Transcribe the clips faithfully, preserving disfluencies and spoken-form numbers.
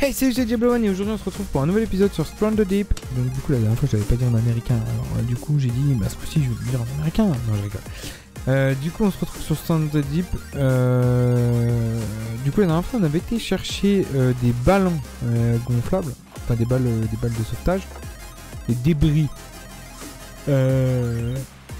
Hey, c'est Diablo One et aujourd'hui on se retrouve pour un nouvel épisode sur Splendid Deep. Donc du coup la dernière fois je l'avais pas dit en américain, alors du coup j'ai dit bah ce coup-ci je vais le dire en américain. Non, je rigole. Euh, du coup on se retrouve sur Splendid Deep. Euh... Du coup la dernière fois on avait été chercher euh, des ballons euh, gonflables, enfin des balles, euh, des balles de sauvetage, des débris. Euh...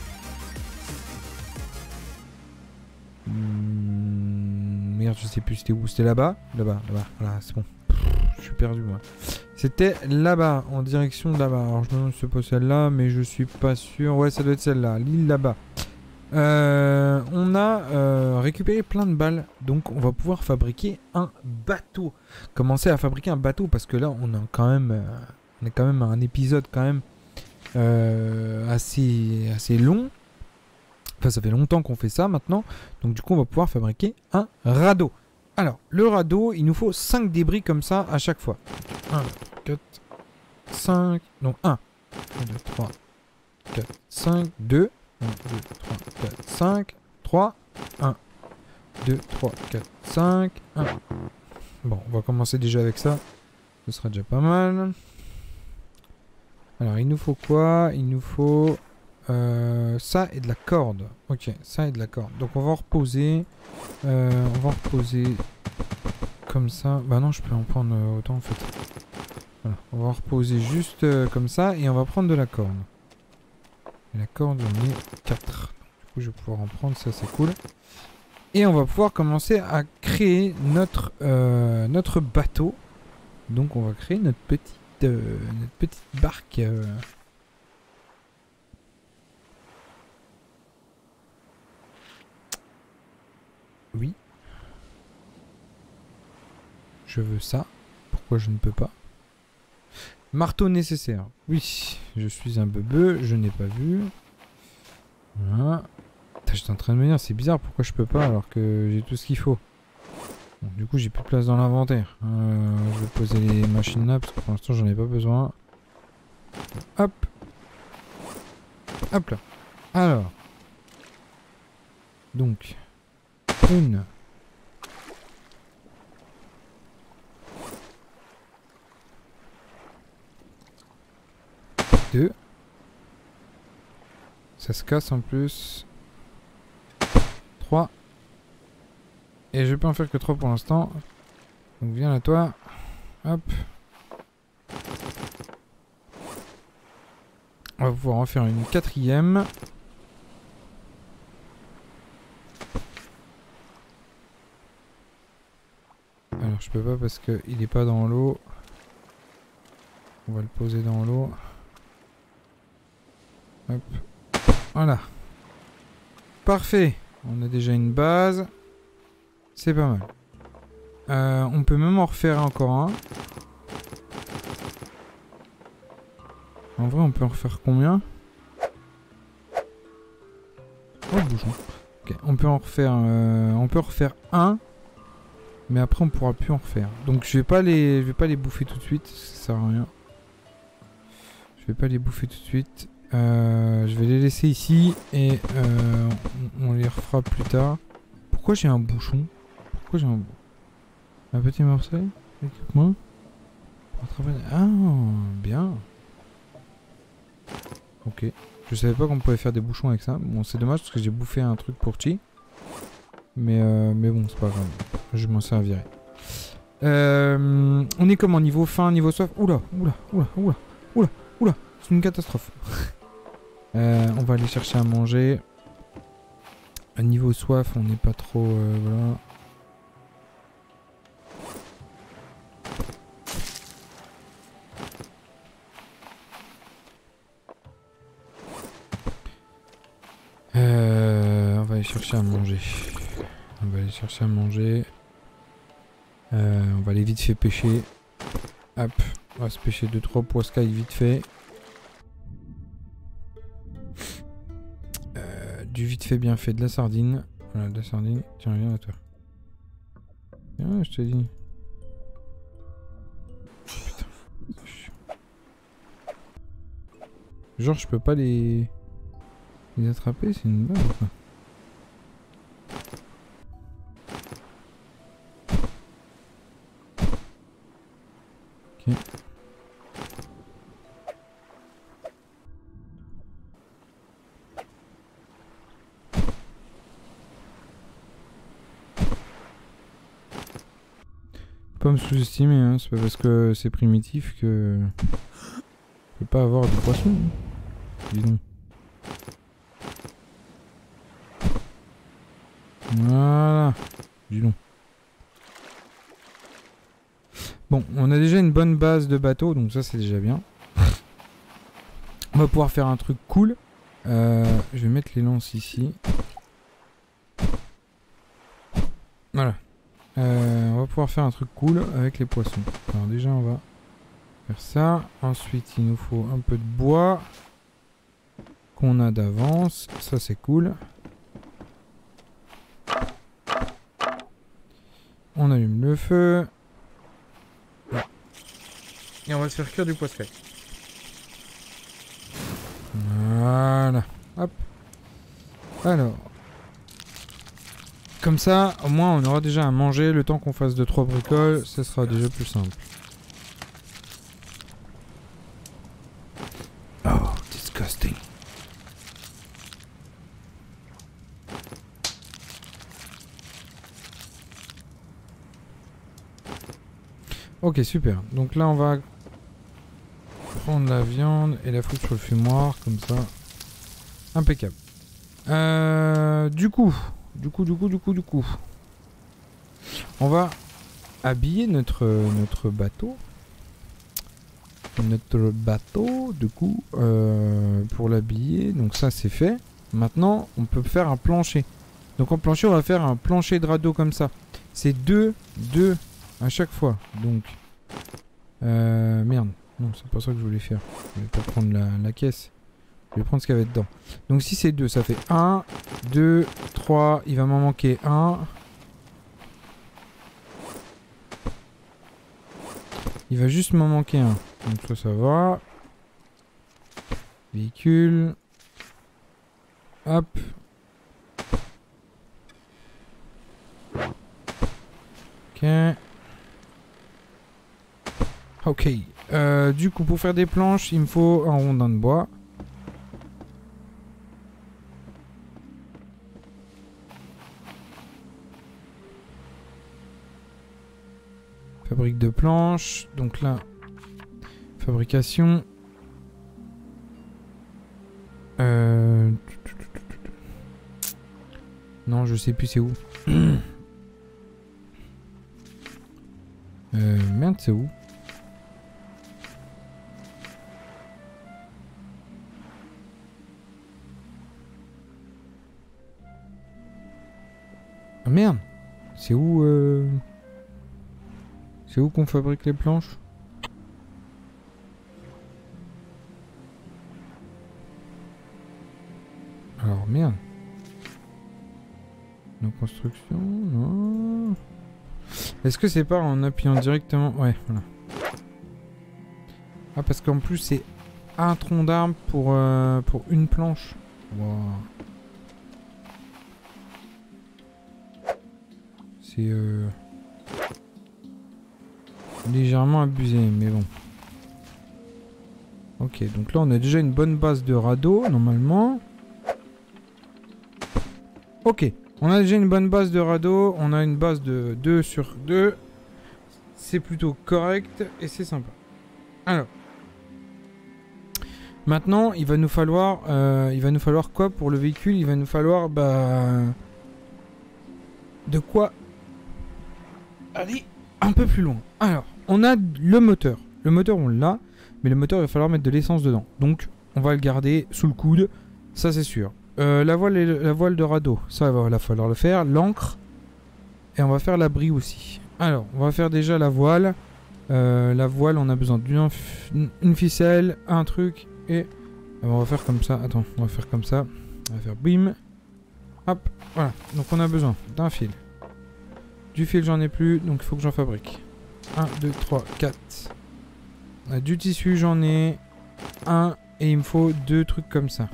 Hmm, merde, je sais plus c'était où, c'était là-bas, là-bas, là-bas, voilà, c'est bon. Je suis perdu moi. C'était là-bas, en direction de là-bas. Alors je me demande si c'est pas celle-là, mais je suis pas sûr. Ouais, ça doit être celle-là, l'île là-bas. Euh, on a euh, récupéré plein de balles, donc on va pouvoir fabriquer un bateau. Commencer à fabriquer un bateau parce que là on a quand même, euh, on est quand même à un épisode quand même euh, assez, assez long. Enfin, ça fait longtemps qu'on fait ça maintenant. Donc du coup, on va pouvoir fabriquer un radeau. Alors, le radeau, il nous faut cinq débris comme ça à chaque fois. un, quatre, cinq... Donc un. un, deux, trois, quatre, cinq, deux. un, deux, trois, quatre, cinq, trois, un, deux, trois, quatre, cinq, un. Bon, on va commencer déjà avec ça. Ce sera déjà pas mal. Alors, il nous faut quoi? Il nous faut... Euh, ça et de la corde. Ok, ça et de la corde. Donc on va en reposer. Euh, on va en reposer comme ça. Bah non, je peux en prendre euh, autant en fait. Voilà, on va en reposer juste euh, comme ça et on va prendre de la corde. Et la corde, on est quatre. Du coup, je vais pouvoir en prendre, ça c'est cool. Et on va pouvoir commencer à créer notre, euh, notre bateau. Donc on va créer notre petite, euh, notre petite barque. Euh, Oui. Je veux ça. Pourquoi je ne peux pas? Marteau nécessaire. Oui. Je suis un bebeu. Je n'ai pas vu. Voilà. J'étais en train de me dire, c'est bizarre. Pourquoi je peux pas alors que j'ai tout ce qu'il faut? Bon, du coup, j'ai plus de place dans l'inventaire. Euh, je vais poser les machines là parce que pour l'instant, j'en ai pas besoin. Hop. Hop là. Alors. Donc. Une. Deux. Ça se casse en plus. trois. Et je peux en faire que trois pour l'instant. Donc viens là toi. Hop. On va pouvoir en faire une quatrième. Alors je peux pas parce que il est pas dans l'eau. On va le poser dans l'eau. Hop. Voilà. Parfait. On a déjà une base. C'est pas mal. Euh, on peut même en refaire encore un. En vrai, on peut en refaire combien? Oh, bouchon. Ok, on peut en refaire, euh, on peut en refaire un. Mais après, on pourra plus en refaire. Donc, je vais pas les, je vais pas les bouffer tout de suite. Ça sert à rien. Je vais pas les bouffer tout de suite. Euh, je vais les laisser ici et euh, on, on les refera plus tard. Pourquoi j'ai un bouchon? Pourquoi j'ai un bouchon? Un petit morceau? Écoute-moi. Ah, bien. Ok. Je savais pas qu'on pouvait faire des bouchons avec ça. Bon, c'est dommage parce que j'ai bouffé un truc pour Chi. Mais, euh, mais bon, c'est pas grave. Je m'en servirai. Euh, on est comment? Niveau faim, niveau soif? Oula, oula, oula, oula, oula, oula. C'est une catastrophe. euh, on va aller chercher à manger. À niveau soif, on n'est pas trop... Euh, voilà. Euh, on va aller chercher à manger. On va aller chercher à manger. Euh, on va aller vite fait pêcher. Hop, on va se pêcher deux trois poiscailles vite fait. Euh, du vite fait bien fait, de la sardine. Voilà, de la sardine. Tiens, viens à toi. Tiens, je te dis. Putain. Genre, je peux pas les... les attraper, c'est une blague ou quoi? Pas me sous-estimer, hein. C'est pas parce que c'est primitif que... Je peux pas avoir de poisson. Dis donc. Voilà. Dis donc. Bon, on a déjà une bonne base de bateau, donc ça c'est déjà bien. On va pouvoir faire un truc cool. Euh, je vais mettre les lances ici. Voilà. Euh, on va pouvoir faire un truc cool avec les poissons. Alors déjà on va faire ça. Ensuite il nous faut un peu de bois qu'on a d'avance. Ça c'est cool. On allume le feu. Et on va se faire cuire du poisson. Voilà. Hop. Alors. Comme ça, au moins on aura déjà à manger. Le temps qu'on fasse deux trois bricoles, ça sera déjà plus simple. Oh, disgusting. Ok, super. Donc là, on va prendre la viande et la foutre sur le fumoir, comme ça. Impeccable. Euh, du coup, du coup, du coup, du coup, du coup. On va habiller notre, notre bateau. Notre bateau, du coup, euh, pour l'habiller. Donc ça, c'est fait. Maintenant, on peut faire un plancher. Donc en plancher, on va faire un plancher de radeau comme ça. C'est deux, deux à chaque fois. Donc, euh, merde. Non, c'est pas ça que je voulais faire. Je vais pas prendre la, la caisse. Je vais prendre ce qu'il y avait dedans. Donc si c'est deux, ça fait un, deux, trois. Il va m'en manquer un. Il va juste m'en manquer un. Donc ça, ça va. Véhicule. Hop. Ok. Ok. Euh, du coup, pour faire des planches, il me faut un rondin de bois. Fabrique de planches. Donc là, fabrication. Euh... Non, je sais plus c'est où. euh, merde, c'est où? Ah merde! C'est où euh... C'est où qu'on fabrique les planches? Alors merde. Nos constructions, non. Est-ce que c'est pas en appuyant directement? Ouais, voilà. Ah parce qu'en plus c'est un tronc d'arbre pour, euh, pour une planche. Wow. C'est euh... légèrement abusé, mais bon. Ok, donc là on a déjà une bonne base de radeau, normalement. Ok, on a déjà une bonne base de radeau, on a une base de deux sur deux. C'est plutôt correct et c'est sympa. Alors. Maintenant, il va nous falloir... Euh, il va nous falloir quoi pour le véhicule? Il va nous falloir... Bah... De quoi aller un peu plus loin. Alors, on a le moteur. Le moteur, on l'a. Mais le moteur, il va falloir mettre de l'essence dedans. Donc, on va le garder sous le coude. Ça, c'est sûr. Euh, la, voile et le, la voile de radeau. Ça, il va falloir le faire. L'ancre. Et on va faire l'abri aussi. Alors, on va faire déjà la voile. Euh, la voile, on a besoin d'une une ficelle, un truc. Et on va faire comme ça. Attends, on va faire comme ça. On va faire bim. Hop, voilà. Donc, on a besoin d'un fil. Du fil, j'en ai plus. Donc, il faut que j'en fabrique. un, deux, trois, quatre. Du tissu, j'en ai un. Et il me faut deux trucs comme ça.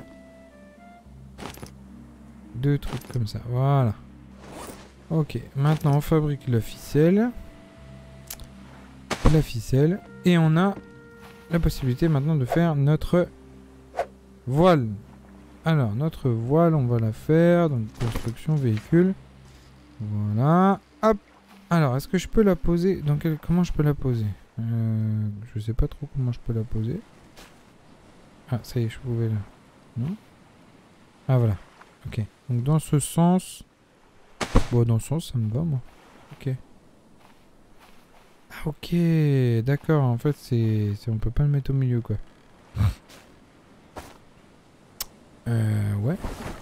Deux trucs comme ça. Voilà. Ok. Maintenant, on fabrique la ficelle. La ficelle. Et on a la possibilité maintenant de faire notre voile. Alors, notre voile, on va la faire. Donc, construction, véhicule. Voilà. Hop. Alors, est-ce que je peux la poser? Dans quel... Comment je peux la poser? euh, Je sais pas trop comment je peux la poser. Ah, ça y est, je pouvais là. Non? Ah, voilà. Ok. Donc, dans ce sens... Bon, dans ce sens, ça me va, moi. Ok. Ah, ok. D'accord. En fait, c'est... On peut pas le mettre au milieu, quoi. euh... Ouais.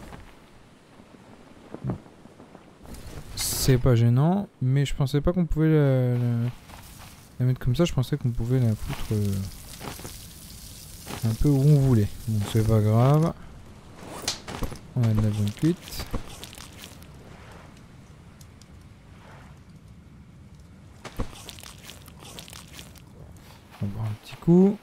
C'est pas gênant, mais je pensais pas qu'on pouvait la, la, la mettre comme ça, je pensais qu'on pouvait la foutre euh, un peu où on voulait. Bon, c'est pas grave. On a de la viande cuite. On va boire un petit coup.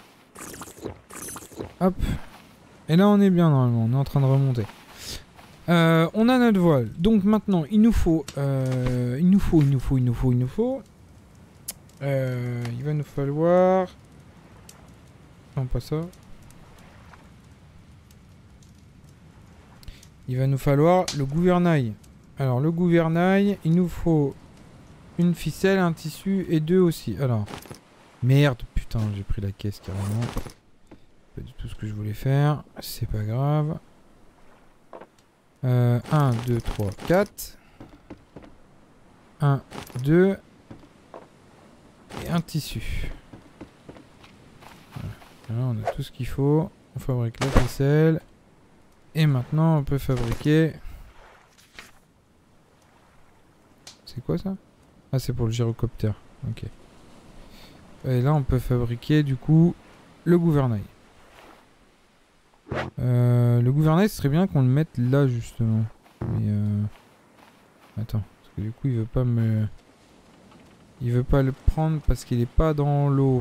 Hop. Et là on est bien normalement, on est en train de remonter. Euh, on a notre voile. Donc maintenant, il nous faut, euh, il nous faut, il nous faut, il nous faut, il nous faut. Euh, il va nous falloir... Non, pas ça. Il va nous falloir le gouvernail. Alors, le gouvernail, il nous faut une ficelle, un tissu et deux aussi. Alors, merde, putain, j'ai pris la caisse carrément. Pas du tout ce que je voulais faire. C'est pas grave. Euh, un, deux, trois, quatre. un, deux. Et un tissu. Voilà. Là, on a tout ce qu'il faut. On fabrique la ficelle. Et maintenant, on peut fabriquer... C'est quoi ça? Ah, c'est pour le gyrocoptère. Ok. Et là, on peut fabriquer, du coup, le gouvernail. Euh, le gouvernail, ce serait bien qu'on le mette là, justement. Mais euh... Attends, parce que du coup, il veut pas me... Il veut pas le prendre parce qu'il est pas dans l'eau.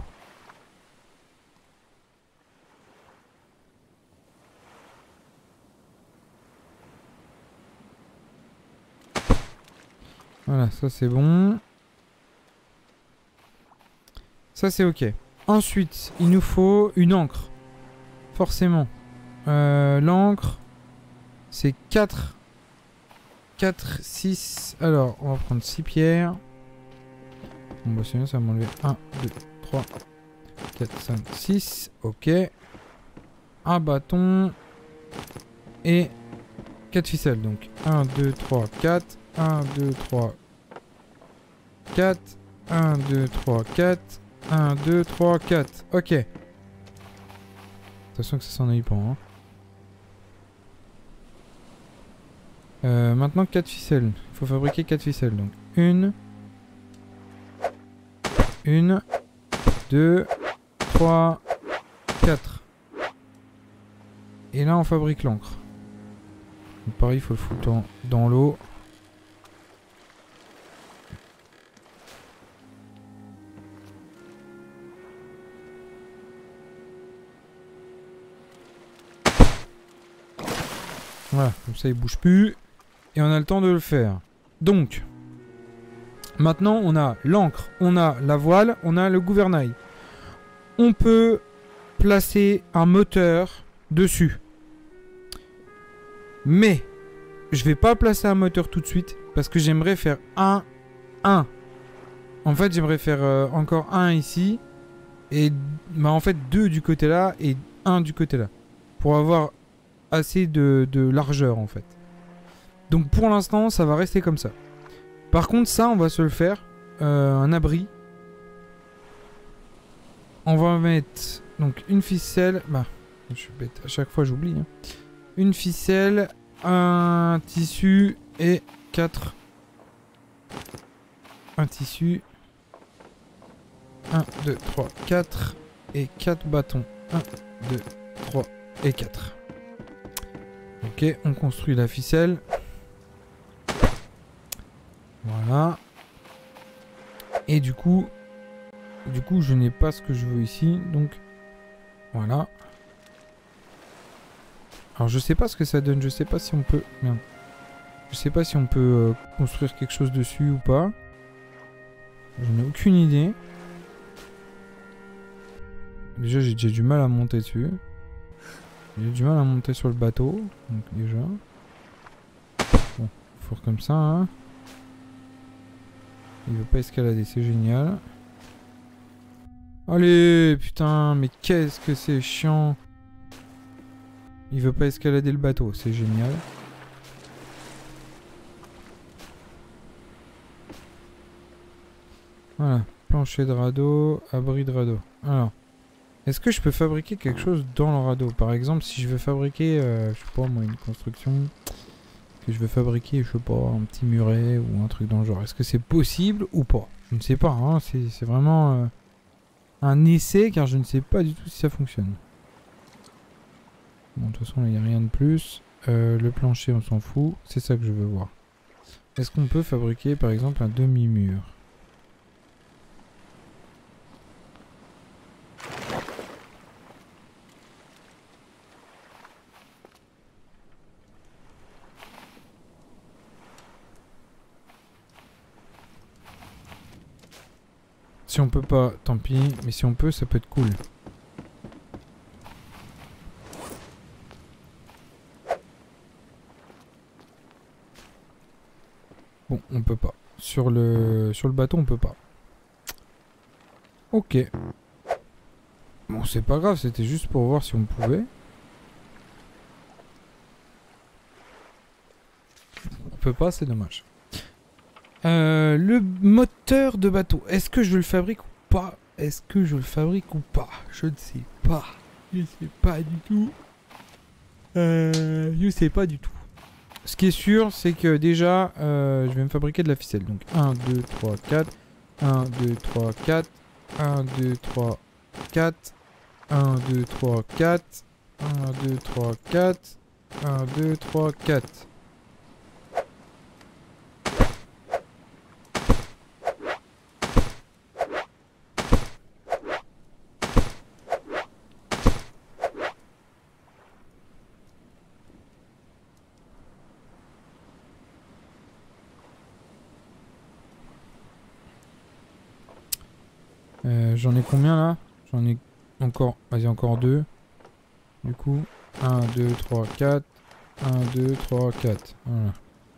Voilà, ça c'est bon. Ça c'est ok. Ensuite, il nous faut une encre. Forcément. Euh, L'encre, c'est quatre. quatre, six. Alors, on va prendre six pierres. Bon, bah c'est bien, ça va m'enlever un, deux, trois, quatre, cinq, six. Ok. Un bâton. Et quatre ficelles. Donc, un, deux, trois, quatre. un, deux, trois, quatre. un, deux, trois, quatre. un, deux, trois, quatre. Ok. Attention que ça s'en aille pas. Hein. Euh, maintenant quatre ficelles. Il faut fabriquer quatre ficelles. Donc une. Une. deux. trois. quatre. Et là on fabrique l'encre. Donc pareil, il faut le foutre dans, dans l'eau. Voilà, comme ça il bouge plus. Et on a le temps de le faire. Donc, maintenant on a l'encre, on a la voile, on a le gouvernail. On peut placer un moteur dessus. Mais, je vais pas placer un moteur tout de suite. Parce que j'aimerais faire un, un. En fait, j'aimerais faire euh, encore un ici. Et bah, en fait, deux du côté là et un du côté là. Pour avoir assez de, de largeur en fait. Donc pour l'instant ça va rester comme ça. Par contre ça on va se le faire euh, un abri. On va mettre donc une ficelle. Bah je suis bête, à chaque fois j'oublie hein. Une ficelle, un tissu et quatre. Un tissu. un, deux, trois, quatre. Et quatre bâtons. un, deux, trois et quatre. Ok, on construit la ficelle. Voilà. Et du coup, du coup, je n'ai pas ce que je veux ici, donc voilà. Alors je sais pas ce que ça donne, je sais pas si on peut, merde. Je sais pas si on peut euh, construire quelque chose dessus ou pas. Je n'ai aucune idée. Déjà, j'ai déjà du mal à monter dessus. J'ai du mal à monter sur le bateau, donc déjà. Bon, faut faire comme ça, hein. Il veut pas escalader, c'est génial. Allez, putain, mais qu'est-ce que c'est chiant. Il veut pas escalader le bateau, c'est génial. Voilà, plancher de radeau, abri de radeau. Alors, est-ce que je peux fabriquer quelque chose dans le radeau? Par exemple, si je veux fabriquer, euh, je sais pas moi, une construction, que je veux fabriquer, je sais pas, un petit muret ou un truc dans le genre. Est-ce que c'est possible ou pas? Je ne sais pas, hein, c'est vraiment euh, un essai car je ne sais pas du tout si ça fonctionne. Bon, de toute façon, il n'y a rien de plus. Euh, le plancher, on s'en fout. C'est ça que je veux voir. Est-ce qu'on peut fabriquer, par exemple, un demi-mur? Si on peut pas, tant pis. Mais si on peut, ça peut être cool. Bon, on peut pas. Sur le, sur le bateau, on peut pas. Ok. Bon, c'est pas grave, c'était juste pour voir si on pouvait. On peut pas, c'est dommage. Euh, le moteur de bateau, est-ce que je le fabrique ou pas? Est-ce que je le fabrique ou pas? Je ne sais pas. Je sais pas du tout. Euh, je sais pas du tout. Ce qui est sûr, c'est que déjà, euh, je vais me fabriquer de la ficelle. Donc un, deux, trois, quatre. un, deux, trois, quatre. un, deux, trois, quatre. un, deux, trois, quatre. un, deux, trois, quatre. un, deux, trois, quatre. Euh, J'en ai combien là? J'en ai encore, vas-y encore deux. Du coup, un, deux, trois, quatre. un, deux, trois, quatre. Voilà.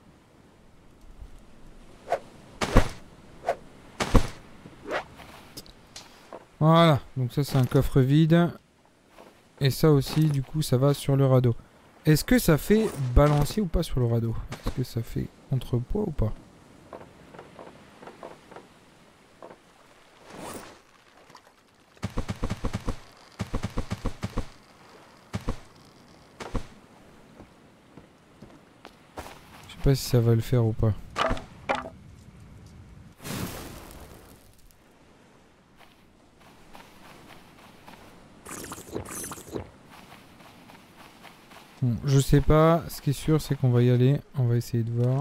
Voilà, donc ça c'est un coffre vide. Et ça aussi, du coup, ça va sur le radeau. Est-ce que ça fait balancier ou pas sur le radeau? Est-ce que ça fait contrepoids ou pas? Je sais pas si ça va le faire ou pas. Bon, je sais pas. Ce qui est sûr, c'est qu'on va y aller. On va essayer de voir.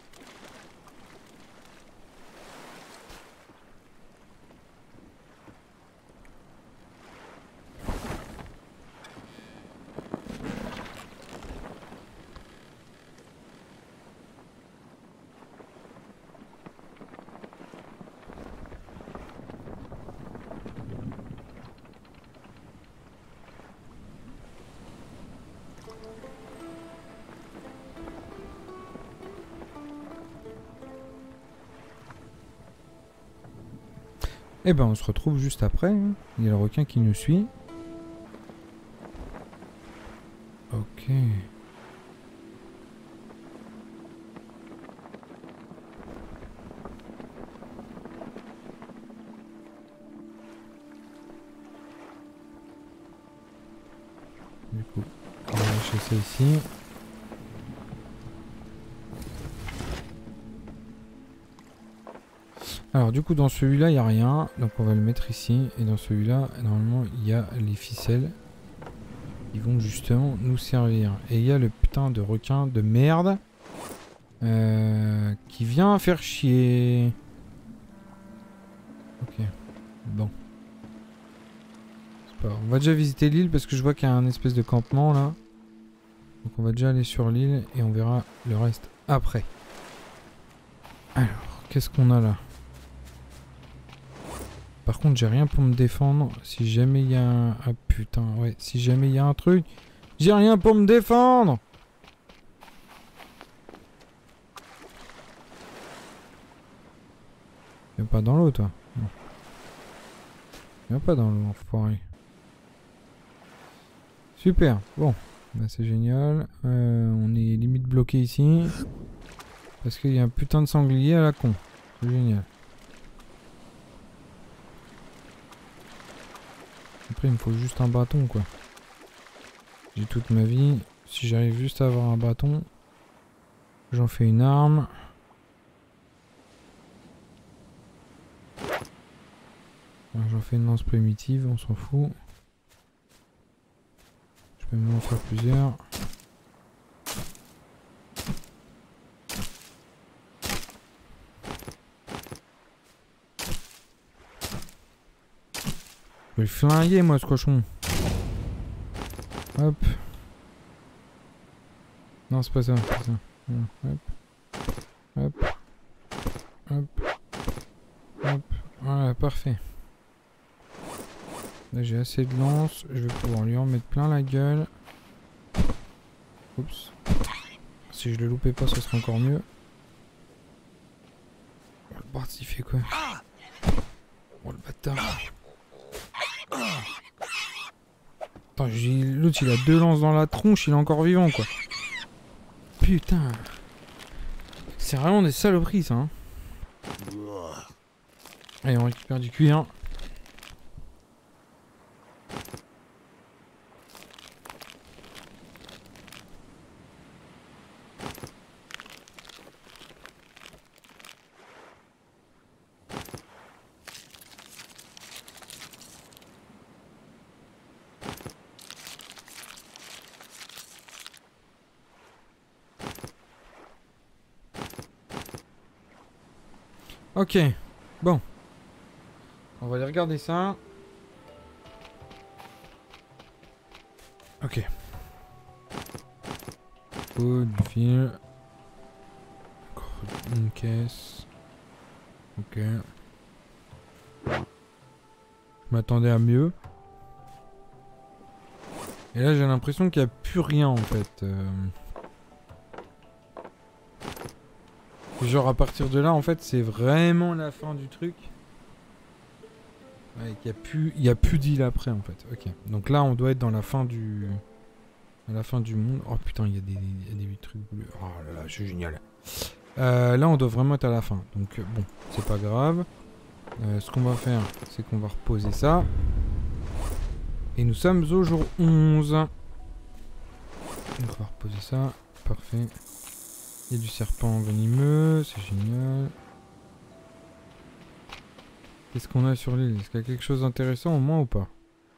Eh ben on se retrouve juste après. Hein. Il y a le requin qui nous suit. Ok. Du coup, on va lâcher ça ici. Alors du coup dans celui-là il n'y a rien, donc on va le mettre ici. Et dans celui-là, normalement il y a les ficelles qui vont justement nous servir. Et il y a le putain de requin de merde euh, qui vient faire chier. Ok, bon. C'est pas grave. On va déjà visiter l'île parce que je vois qu'il y a un espèce de campement là. Donc on va déjà aller sur l'île et on verra le reste après. Alors, qu'est-ce qu'on a là? Par contre, j'ai rien pour me défendre. Si jamais il y a un... Ah putain, ouais. Si jamais il y a un truc... J'ai rien pour me défendre. Viens pas dans l'eau, toi. Non. Viens pas dans l'eau, enfoiré. Super, bon. Bah, c'est génial. Euh, on est limite bloqué ici. Parce qu'il y a un putain de sanglier à la con. C'est génial. Après, il me faut juste un bâton, quoi. J'ai toute ma vie. Si j'arrive juste à avoir un bâton, j'en fais une arme. J'en fais une lance primitive, on s'en fout. Je peux même en faire plusieurs. Je vais le flinguer, moi, ce cochon. Hop. Non, c'est pas ça. C'est ça. Hop. Hop. Hop. Hop. Voilà, parfait. Là, j'ai assez de lances. Je vais pouvoir lui en mettre plein la gueule. Oups. Si je le loupais pas, ce serait encore mieux. Oh, le Bart, il fait quoi? Oh, le bâtard. Attends, l'autre il a deux lances dans la tronche, il est encore vivant quoi. Putain. C'est vraiment des saloperies ça. Hein. Allez, on récupère du cuir. Ok, bon. On va aller regarder ça. Ok. Oh, du fil. Encore une caisse. Ok. Je m'attendais à mieux. Et là, j'ai l'impression qu'il n'y a plus rien en fait. Euh... Genre à partir de là, en fait, c'est vraiment la fin du truc. Ouais, il n'y a plus, il y a plus d'île après, en fait. Ok. Donc là, on doit être dans la fin du, à la fin du monde. Oh putain, il y a des, il y a des trucs bleus. Oh là là, c'est génial. Euh, là, on doit vraiment être à la fin. Donc bon, c'est pas grave. Euh, ce qu'on va faire, c'est qu'on va reposer ça. Et nous sommes au jour onze. Donc on va reposer ça. Parfait. Il y a du serpent venimeux, c'est génial. Qu'est-ce qu'on a sur l'île? Est-ce qu'il y a quelque chose d'intéressant au moins ou pas?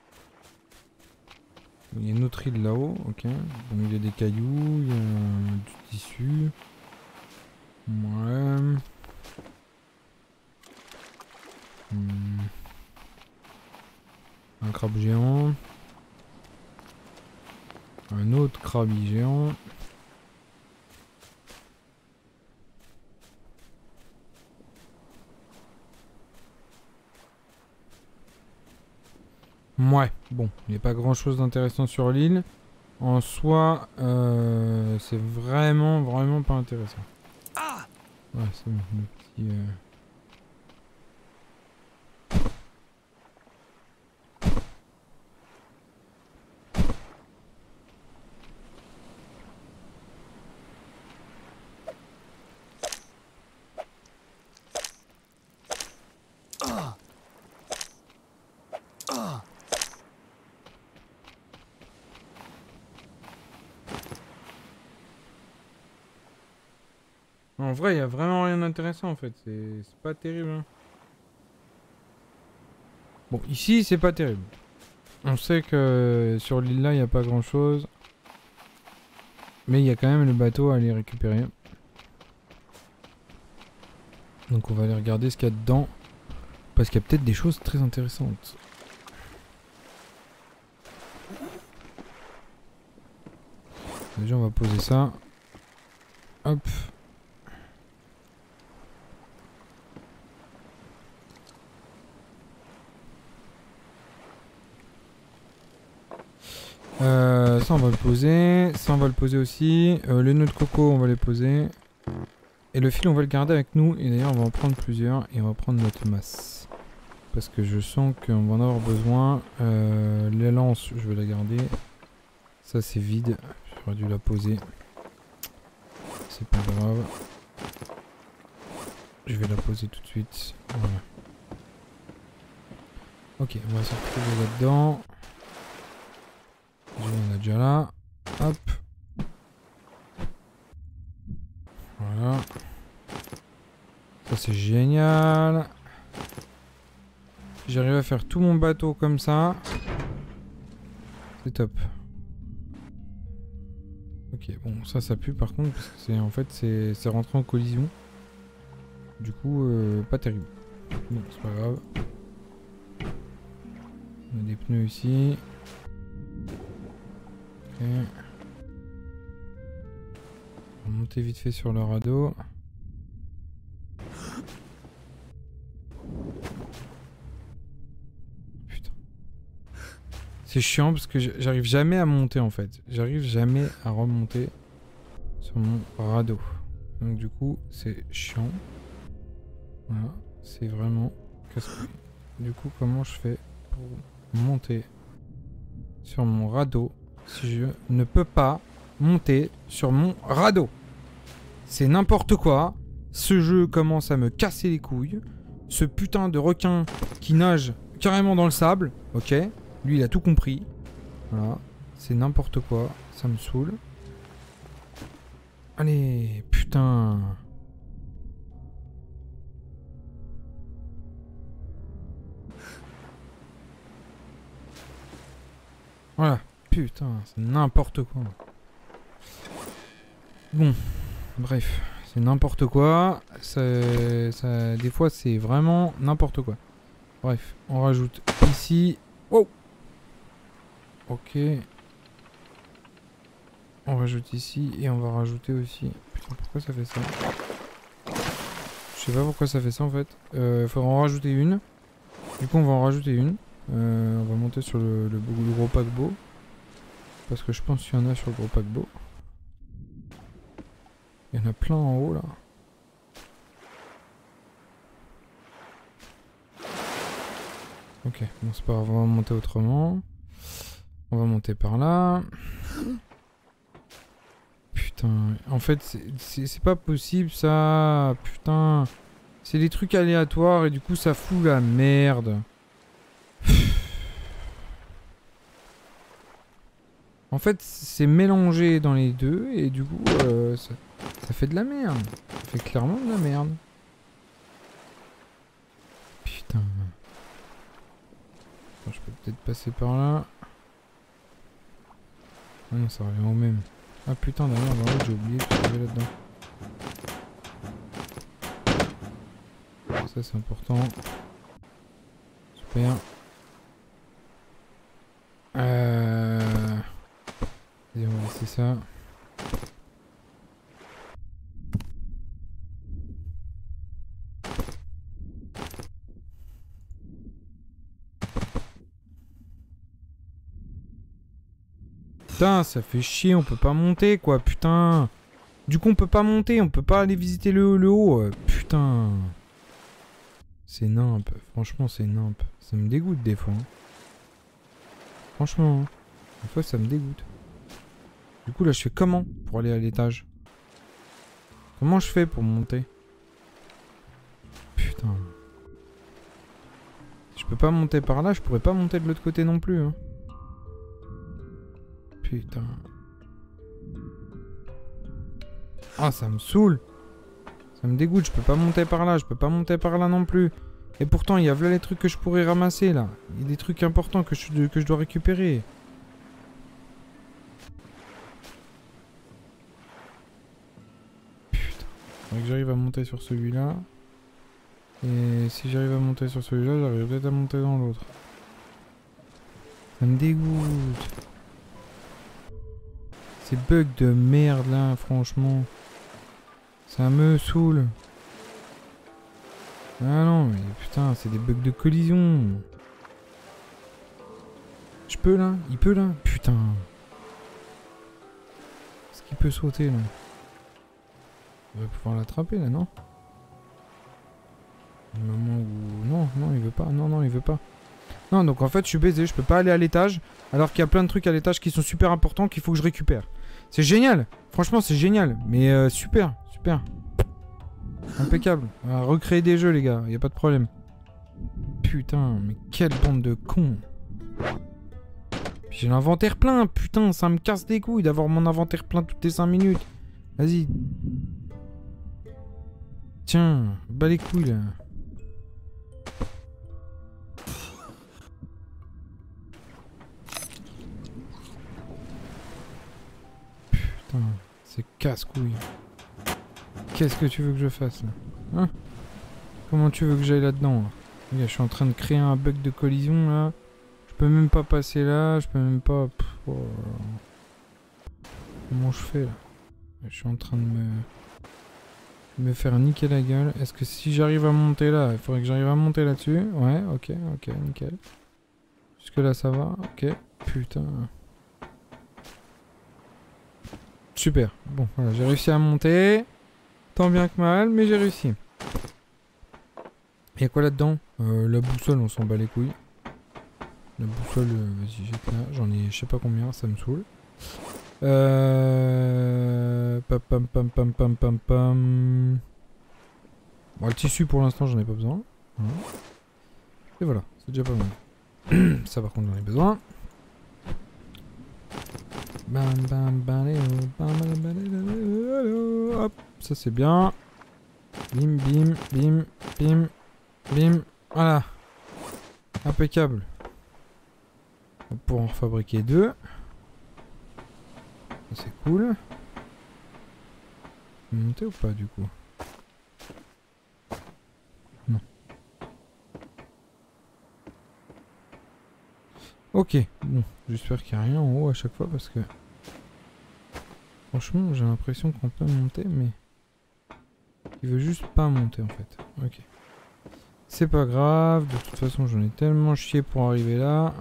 Il y a une autre île là-haut, ok. Donc il y a des cailloux, il y a du tissu. Ouais. Hmm. Un crabe géant. Un autre crabe géant. Ouais, bon, il n'y a pas grand chose d'intéressant sur l'île. En soi, euh, c'est vraiment, vraiment pas intéressant. Ouais, c'est bon, le petit... Euh... En vrai, il n'y a vraiment rien d'intéressant en fait. C'est pas terrible. Hein. Bon, ici, c'est pas terrible. On sait que sur l'île là, il n'y a pas grand chose. Mais il y a quand même le bateau à aller récupérer. Donc on va aller regarder ce qu'il y a dedans. Parce qu'il y a peut-être des choses très intéressantes. Déjà, on va poser ça. Hop. Euh, ça on va le poser, ça on va le poser aussi. Euh, les nœuds de coco on va les poser. Et le fil, on va le garder avec nous. Et d'ailleurs, on va en prendre plusieurs. Et on va prendre notre masse. Parce que je sens qu'on va en avoir besoin. Euh, les lances, je vais la garder. Ça, c'est vide. J'aurais dû la poser. C'est pas grave. Je vais la poser tout de suite. Voilà. Ok, on va se retrouver là-dedans. On a déjà là. Hop. Voilà. Ça c'est génial. Si j'arrive à faire tout mon bateau comme ça, c'est top. Ok, bon ça ça pue par contre parce que c'est en fait c'est rentré en collision. Du coup euh, pas terrible. Bon c'est pas grave. On a des pneus ici. Ok. On va monter vite fait sur le radeau. Putain. C'est chiant parce que j'arrive jamais à monter en fait. J'arrive jamais à remonter sur mon radeau. Donc du coup c'est chiant. Voilà. C'est vraiment casse-couille. Du coup comment je fais pour monter sur mon radeau si je ne peux pas monter sur mon radeau? C'est n'importe quoi. Ce jeu commence à me casser les couilles. Ce putain de requin qui nage carrément dans le sable. Ok. Lui, il a tout compris. Voilà. C'est n'importe quoi. Ça me saoule. Allez, putain. Voilà. Putain, c'est n'importe quoi. Bon. Bref. C'est n'importe quoi. Ça, ça, des fois, c'est vraiment n'importe quoi. Bref. On rajoute ici. Oh! Ok. On rajoute ici et on va rajouter aussi... Putain, pourquoi ça fait ça? Je sais pas pourquoi ça fait ça en fait. Euh, faudra en rajouter une. Du coup, on va en rajouter une. Euh, on va monter sur le, le, le gros paquebot. Parce que je pense qu'il y en a sur le gros paquebot. Il y en a plein en haut là. Ok, bon c'est pas grave, on va monter autrement. On va monter par là. Putain, en fait c'est pas possible ça. Putain. C'est des trucs aléatoires et du coup ça fout la merde. En fait c'est mélangé dans les deux et du coup euh, ça, ça fait de la merde. Ça fait clairement de la merde. Putain. Attends, je peux peut-être passer par là. Ah non, ça revient au même. Ah putain, d'ailleurs, j'ai oublié que j'avais là-dedans. Ça, c'est important. Super. Euh... Et on va laisser ça. Putain, ça fait chier, on peut pas monter quoi, putain. Du coup, on peut pas monter, on peut pas aller visiter le, le haut. Euh, putain. C'est nimp, franchement, c'est nimp. Ça me dégoûte des fois. Hein. Franchement, hein. Des fois, ça me dégoûte. Du coup, là, je fais comment pour aller à l'étage? Comment je fais pour monter? Putain. Je peux pas monter par là, je pourrais pas monter de l'autre côté non plus. Hein. Putain. Ah, ça me saoule. Ça me dégoûte, je peux pas monter par là, je peux pas monter par là non plus. Et pourtant, il y a là les trucs que je pourrais ramasser là. Il y a des trucs importants que je, que je dois récupérer. Putain. Faudrait que j'arrive à monter sur celui-là. Et si j'arrive à monter sur celui-là, j'arrive peut-être à monter dans l'autre. Ça me dégoûte. Ces bugs de merde là, franchement. Ça me saoule. Ah non, mais putain, c'est des bugs de collision. Je peux là? Il peut là? Putain. Est-ce qu'il peut sauter là? devrait pouvoir l'attraper là, non? Au moment où... Non, non, il veut pas. Non, non, il veut pas. Non, donc en fait, je suis baisé. Je peux pas aller à l'étage. Alors qu'il y a plein de trucs à l'étage qui sont super importants qu'il faut que je récupère. C'est génial. Franchement, c'est génial. Mais euh, super, super. Impeccable. On va recréer des jeux, les gars. Y a pas de problème. Putain, mais quelle bande de cons. J'ai l'inventaire plein. Putain, ça me casse les couilles d'avoir mon inventaire plein toutes les cinq minutes. Vas-y. Tiens, bats les couilles, là. Putain, c'est casse-couille. Qu'est-ce que tu veux que je fasse, là? Hein? Comment tu veux que j'aille là-dedans, là? Regarde, je suis en train de créer un bug de collision, là. Je peux même pas passer là, je peux même pas... Pff, oh là là. Comment je fais, là? Je suis en train de me... me faire niquer la gueule. Est-ce que si j'arrive à monter là, il faudrait que j'arrive à monter là-dessus? Ouais, ok, ok, nickel. Jusque là, ça va? Ok. Putain... Super. Bon, voilà, j'ai réussi à monter. Tant bien que mal, mais j'ai réussi. Y'a quoi là-dedans? euh, La boussole, on s'en bat les couilles. La boussole, euh, vas-y, jette là. J'en ai je sais pas combien, ça me saoule. Euh... Pam pam pam pam pam pam pam. Bon, le tissu, pour l'instant, j'en ai pas besoin. Voilà. Et voilà, c'est déjà pas mal. Ça, par contre, j'en ai besoin. Bam bam bam bam bam. Hop, ça c'est bien. Bim bim bim bim bim. Voilà. Impeccable. On pourra en fabriquer deux. Ça c'est cool. Monter ou pas du coup? Non. Ok, bon, j'espère qu'il n'y a rien en haut à chaque fois parce que... Franchement, j'ai l'impression qu'on peut monter, mais... Il veut juste pas monter en fait. Ok. C'est pas grave, de toute façon j'en ai tellement chié pour arriver là...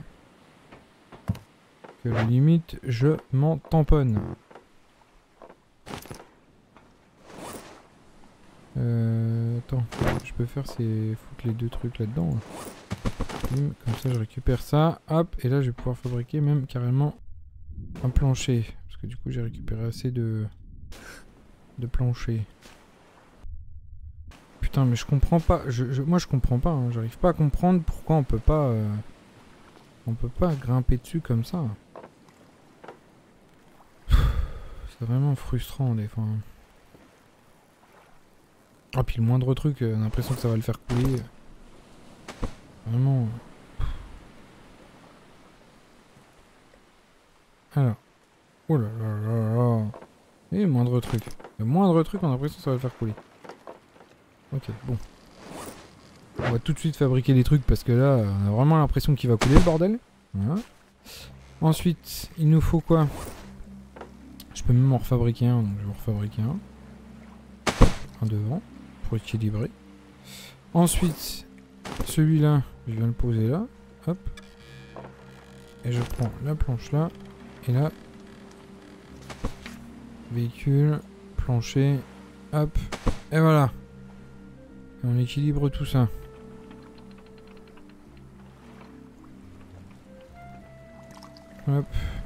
Que la limite, je m'en tamponne. Euh... Attends, je peux faire c'est foutre les deux trucs là-dedans. Hein. Comme ça je récupère ça, hop, et là je vais pouvoir fabriquer même carrément un plancher. Parce que du coup j'ai récupéré assez de, de plancher. Putain mais je comprends pas, je, je, moi je comprends pas, hein. J'arrive pas à comprendre pourquoi on peut pas... Euh, on peut pas grimper dessus comme ça. C'est vraiment frustrant des fois. Ah puis le moindre truc, euh, on a l'impression que ça va le faire couler. Vraiment... Alors. Oh là là là là. Et le moindre truc. Le moindre truc, on a l'impression que ça va le faire couler. Ok, bon. On va tout de suite fabriquer des trucs parce que là, on a vraiment l'impression qu'il va couler le bordel. Voilà. Ensuite, il nous faut quoi? Je peux même en refabriquer un, donc je vais en refabriquer un. Un devant, pour équilibrer. Ensuite, celui-là, je viens le poser là. Hop. Et je prends la planche là. Et là, véhicule, plancher, hop, et voilà. Et on équilibre tout ça. Hop.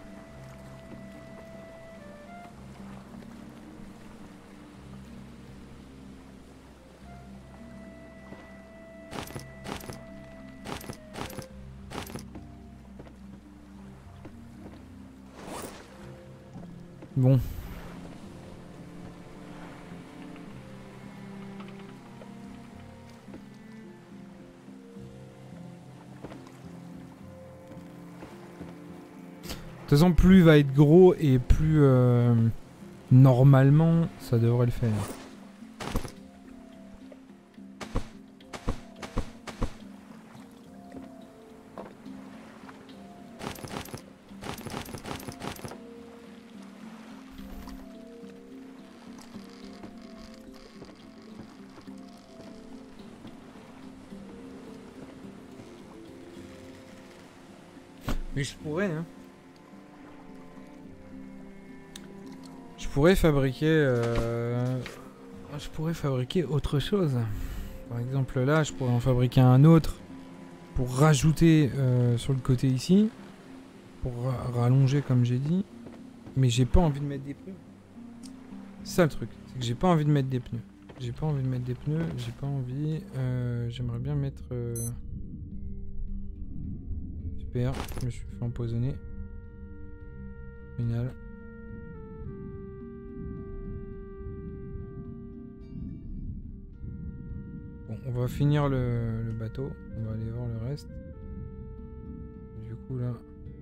Bon. De toute façon, plus il va être gros et plus euh, normalement ça devrait le faire. Mais je pourrais, hein. Je pourrais fabriquer... Euh... je pourrais fabriquer autre chose. Par exemple, là, je pourrais en fabriquer un autre pour rajouter euh, sur le côté ici. Pour ra rallonger, comme j'ai dit. Mais j'ai pas envie de mettre des pneus. C'est ça le truc. C'est que j'ai pas envie de mettre des pneus. J'ai pas envie de mettre des pneus. J'ai pas envie. Euh, J'aimerais bien mettre... Euh... Super. Je me suis fait empoisonner. Génial. Bon, on va finir le, le bateau. On va aller voir le reste. Du coup, là...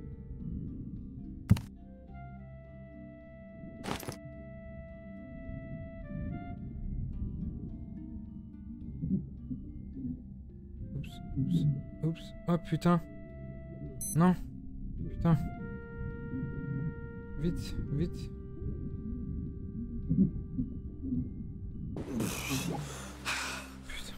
Oups, oups, oups. Oh putain. Non. Putain. Vite, vite. Putain.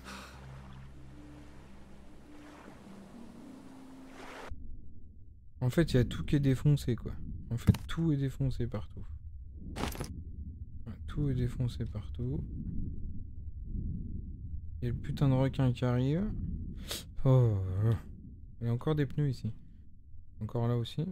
En fait, il y a tout qui est défoncé, quoi. En fait, tout est défoncé partout. Ouais, tout est défoncé partout. Il y a le putain de requin qui arrive. Oh. Il y a encore des pneus ici. Encore là aussi.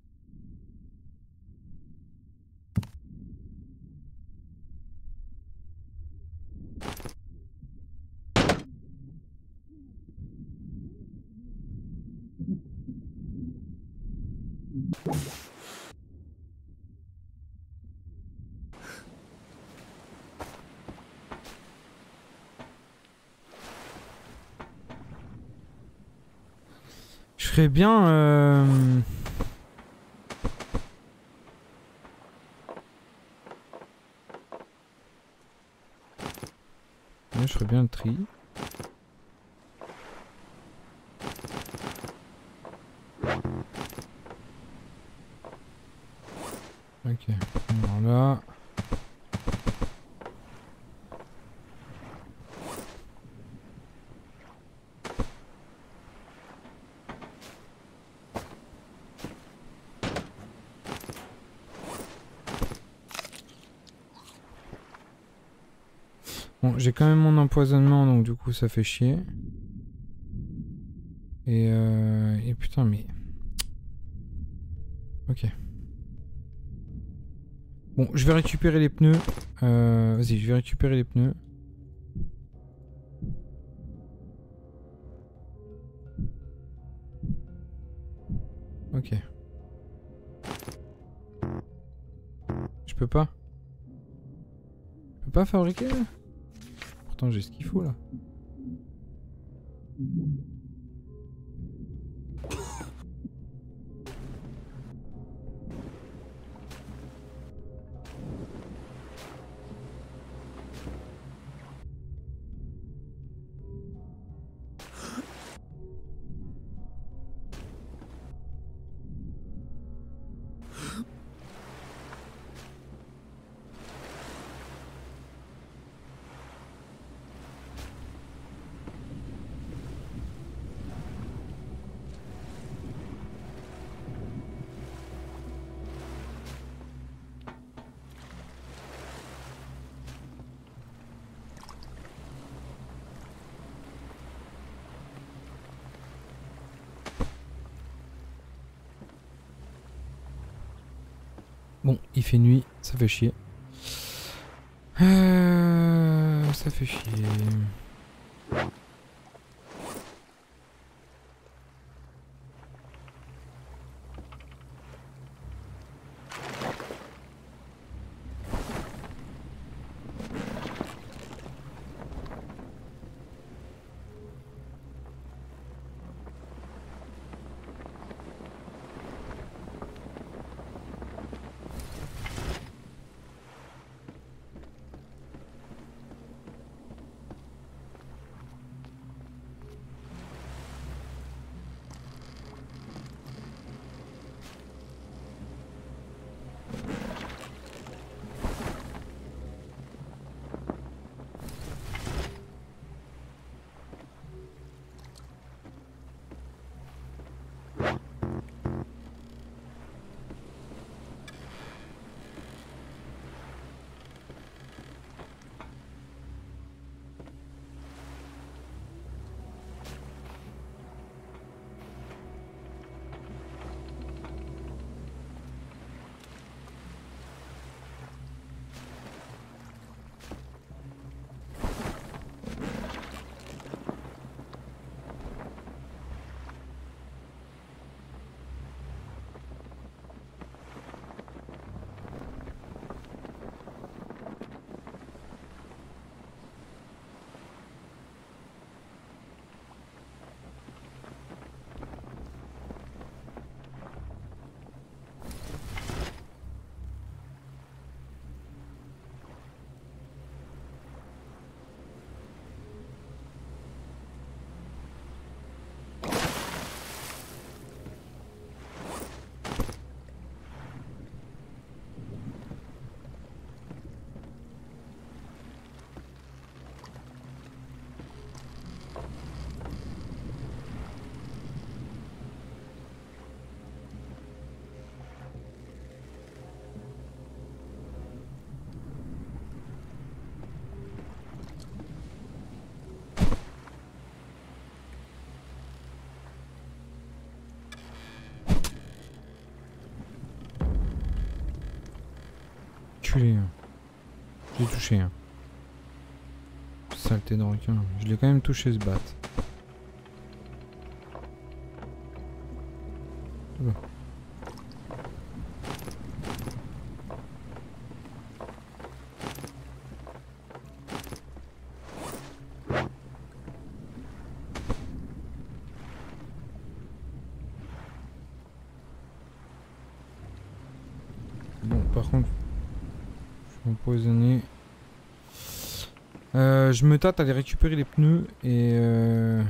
Je ferais bien... Euh... je ferais bien le tri. Ok, alors là... Bon, j'ai quand même mon empoisonnement, donc du coup ça fait chier. Et, euh, et putain, mais... Ok. Bon, je vais récupérer les pneus. Euh, Vas-y, je vais récupérer les pneus. Ok. Je peux pas. Je peux pas fabriquer là. Pourtant j'ai ce qu'il faut là. Bon, il fait nuit, ça fait chier. Euh, ça fait chier. enculé. Hein. J'ai touché. Hein. Saleté de requin. Je l'ai quand même touché ce bat. Bon. Bon, par contre, je suis empoisonné. Euh, je me tâte à aller récupérer les pneus et euh...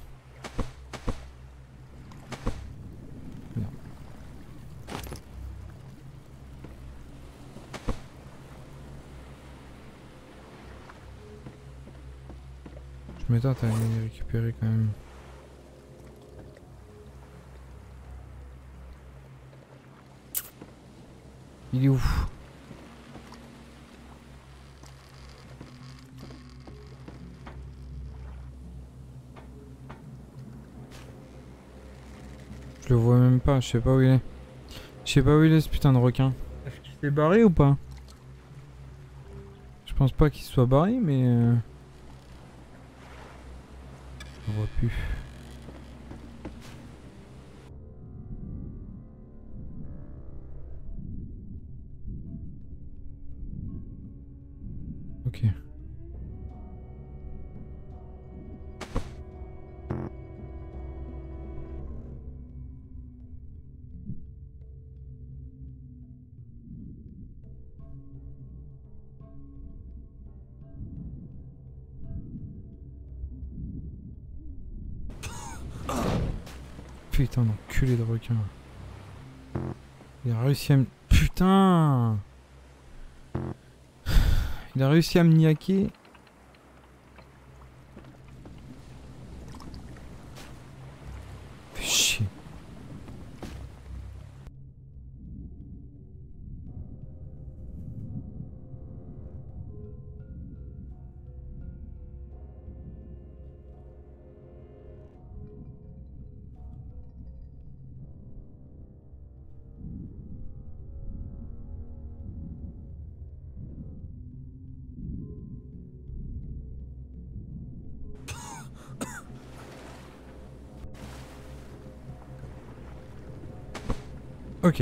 Merde. Je me tâte à aller les récupérer quand même. Il est où? Je le vois même pas, je sais pas où il est. Je sais pas où il est ce putain de requin. Est-ce qu'il s'est barré ou pas? Je pense pas qu'il soit barré, mais... Euh... On voit plus. Ok. Putain d'enculé de requin. Il a réussi à me... Putain! Il a réussi à me niaquer. Fais chier. Ok.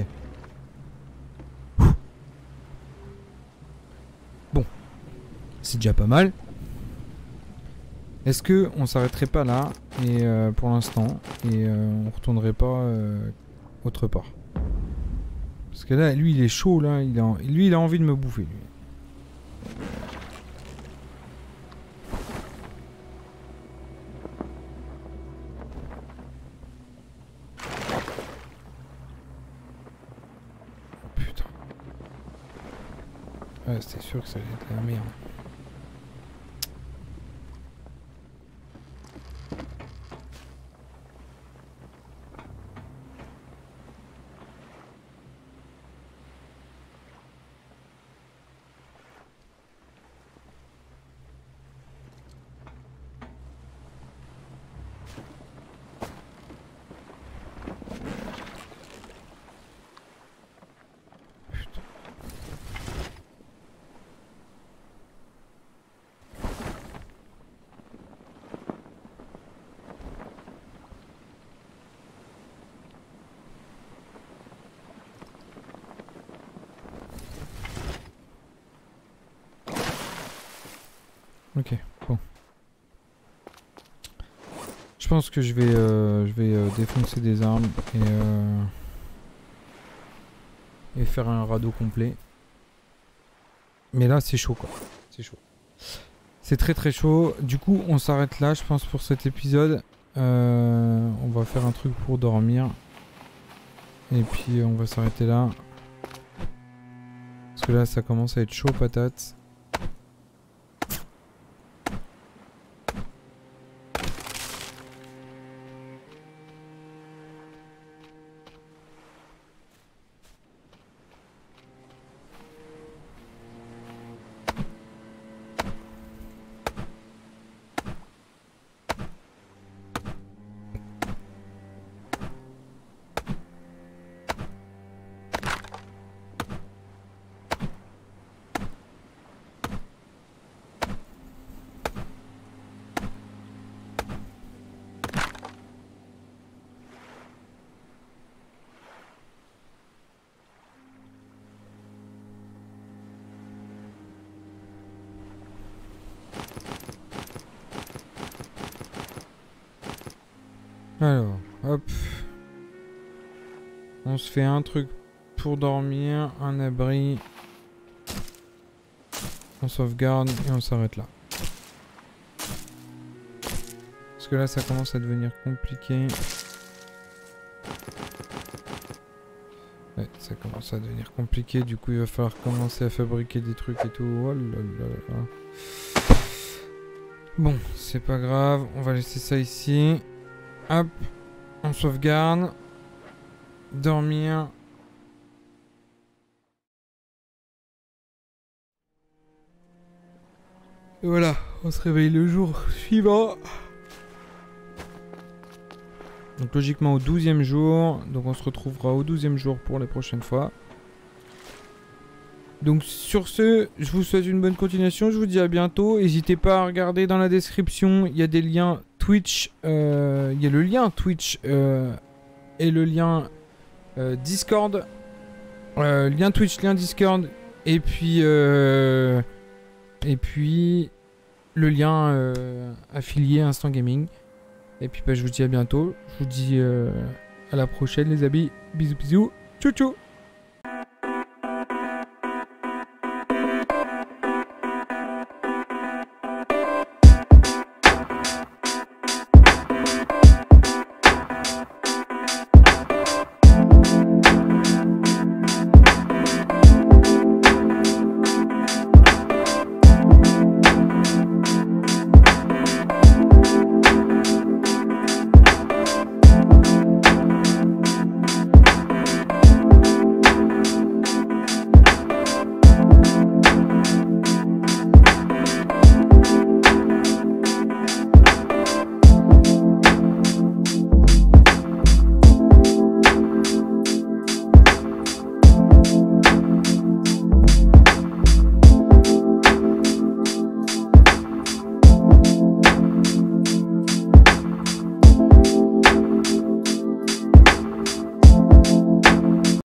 Bon. C'est déjà pas mal. Est-ce que on s'arrêterait pas là et euh, pour l'instant et euh, on retournerait pas euh, autre part? Parce que là, lui, il est chaud là. Il a, lui, il a envie de me bouffer. Lui. Putain. Ouais, c'était sûr que ça allait être la merde. Ok, bon. Je pense que je vais, euh, je vais euh, défoncer des armes et, euh, et faire un radeau complet. Mais là, c'est chaud quoi. C'est chaud. C'est très très chaud. Du coup, on s'arrête là, je pense, pour cet épisode. Euh, on va faire un truc pour dormir. Et puis, on va s'arrêter là. Parce que là, ça commence à être chaud patate. Alors, hop. On se fait un truc pour dormir, un abri. On sauvegarde et on s'arrête là. Parce que là, ça commence à devenir compliqué. Ouais, ça commence à devenir compliqué. Du coup, il va falloir commencer à fabriquer des trucs et tout. Oh là là là. Bon, c'est pas grave. On va laisser ça ici. Hop. On sauvegarde. Dormir. Et voilà, on se réveille le jour suivant. Donc logiquement au douzième jour. Donc on se retrouvera au douzième jour pour les prochaines fois. Donc sur ce, je vous souhaite une bonne continuation. Je vous dis à bientôt. N'hésitez pas à regarder dans la description. Il y a des liens Twitch. Euh, il y a le lien Twitch euh, et le lien euh, Discord. Euh, lien Twitch, lien Discord. Et puis... Euh, et puis... le lien euh, affilié Instant Gaming. Et puis bah, je vous dis à bientôt. Je vous dis euh, à la prochaine les amis. Bisous bisous. Tchou tchou.